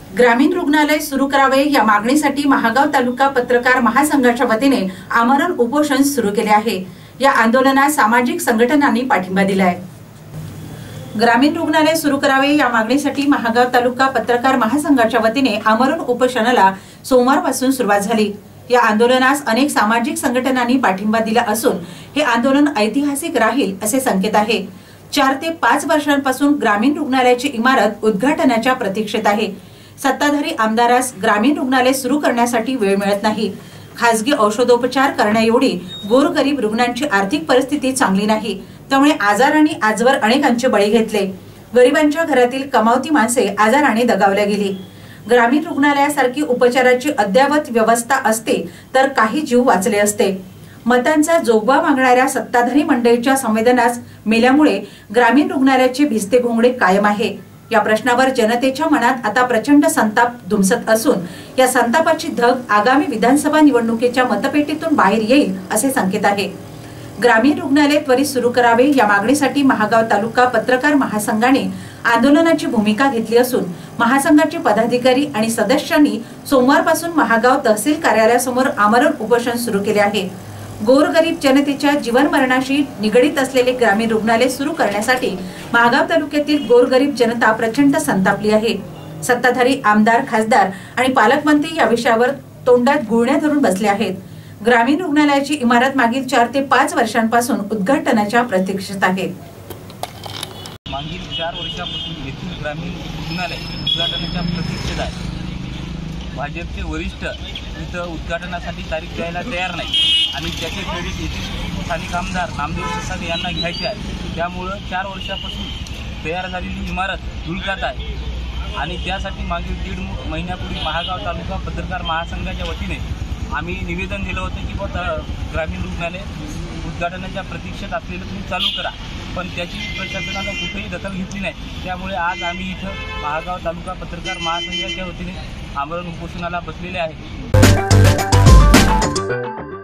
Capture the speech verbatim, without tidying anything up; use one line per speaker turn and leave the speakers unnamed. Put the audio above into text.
ग्रामीण रुग्णालय सुरू करावे या मागणीसाठी महागाव तालुका पत्रकार महासंघाच्या वतीने आमरण उपोषण सुरू केले आहे। या आंदोलनास सामाजिक संघटनांनी पाठिंबा दिलाय। ग्रामीण रुग्णालय सुरू करावे या मागणीसाठी महागाव तालुका पत्रकार महासंघाच्या वतीने आमरण उपोषणाला सोमवारपासून सुरुवात झाली। या आंदोलनास अनेक सामाजिक संघटनांनी पाठिंबा दिला असून हे आंदोलन ऐतिहासिक राहील असे संकेत आहे। चार ते पाच वर्षांपासून ग्रामीण रुग्णालयाची इमारत उद्घाटनाच्या प्रतीक्षेत आहे। सत्ताधारी आमदारास ग्रामीण रुग्णालय सुरू करण्यासाठी वेळ मिळत नाही। खासगी औषधोपचार करण्याएवढी गोरगरीब रुग्णांची आर्थिक परिस्थिती चांगली नाही, त्यामुळे आजाराने आजवर अनेकांचे बळी घेतले। गरिबांच्या घरातील कमावती माणसे आजाराने दगावल्या गेली। ग्रामीण रुग्णालयासारखी उपचाराची अद्ययावत व्यवस्था असते तर काही जीव वाचले असते। मतांचा जोगवा मागणाऱ्या सत्ताधारी मंडळीच्या संवेदनास मेल्यामुळे ग्रामीण रुग्णालयाचे भिजते घोंगडे कायम आहे। या प्रश्नावर जनतेच्या मनात आता प्रचंड संताप धुमसत असून या संतापाची धग आगामी विधानसभा निवडणुकीच्या मतपेटीतून बाहेर येईल असे संकेत आहे। ग्रामीण रुग्णालय त्वरित सुरू करावे या मागणीसाठी महागाव तालुका पत्रकार महासंघाने आंदोलनाची भूमिका घेतली असून महासंघाचे पदाधिकारी आणि सदस्यांनी सोमवारपासून महागाव तहसील कार्यालयासमोर आमरण उपोषण सुरू केले आहे। गोरगरीब जनतेच्या जीवन मरणाशी निगडीत असलेले ग्रामीण रुग्णालय सुरू करण्यासाठी महागाव तालुक्यातील गोरगरीब जनता प्रचंड संतापली आहे। सत्ताधारी आमदार, खासदार आणि पालकमंत्री या विषयावर तोंडात गुळण्या धरून बसले आहेत। ग्रामीण रुग्णालयाची इमारत मागील चार ते पाच वर्षांपासून उद्घाटनाच्या प्रतीक्षेत आहे।
मागील चार वर्षांपासून येथील ग्रामीण रुग्णालय उद्घाटनाच्या प्रतीक्षेत आहे। भाजपचे वरिष्ठ इथं उद्घाटनासाठी तारीख द्यायला तयार नाही आणि त्याचे क्रेडिट येथील स्थानिक आमदार नामदेव सिसागे यांना घ्यायचे आहे। त्यामुळं चार वर्षापासून तयार झालेली इमारत धुळकात आहे आणि त्यासाठी मागील दीड महिन्यापूर्वी महागाव तालुका पत्रकार महासंघाच्या वतीने आम्ही निवेदन दिलं होतं की बुवा ग्रामीण रुग्णालय उद्घाटनाच्या प्रतीक्षेत असलेलं तुम्ही चालू करा, पण त्याची प्रशासनानं कुठेही दखल घेतली नाही। त्यामुळे आज आम्ही इथं महागाव तालुका पत्रकार महासंघाच्या वतीने आमरण उपोषणाला बसलेले आहे।